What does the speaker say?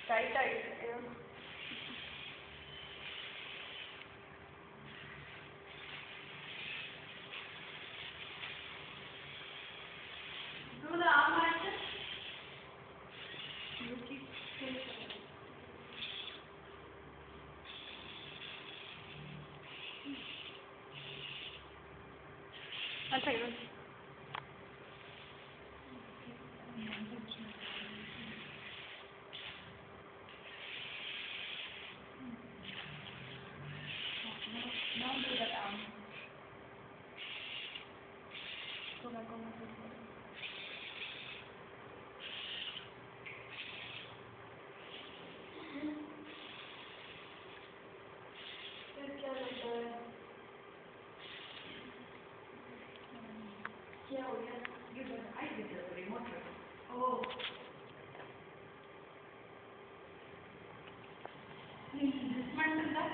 Tight, tight. Yeah. Do the arm action. You keep still. One second. Now do that arm. Go back, go back, go back. क्या लगता है क्या हो गया ये बताइए जरा रिमोट ओह डिस्मेंटल था